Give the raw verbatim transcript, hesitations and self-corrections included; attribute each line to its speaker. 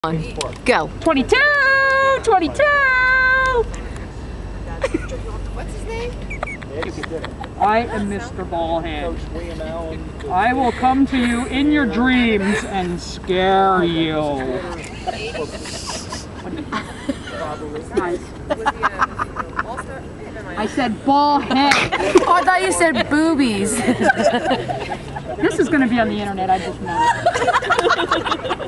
Speaker 1: Go.
Speaker 2: twenty-two! twenty-two!
Speaker 1: What's his name?
Speaker 2: I am Mister Ballhead. I will come to you in your dreams and scare you. I said Ballhead.
Speaker 1: Oh, I thought you said boobies.
Speaker 2: This is going to be on the internet, I just know it.